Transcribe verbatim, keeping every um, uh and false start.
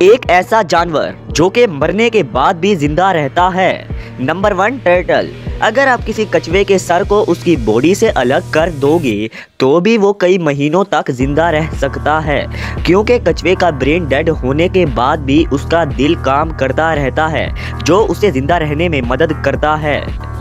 एक ऐसा जानवर जो कि मरने के बाद भी जिंदा रहता है। Number one, turtle. अगर आप किसी कछुए के सर को उसकी बॉडी से अलग कर दोगे तो भी वो कई महीनों तक जिंदा रह सकता है, क्योंकि कछुए का ब्रेन डेड होने के बाद भी उसका दिल काम करता रहता है, जो उसे जिंदा रहने में मदद करता है।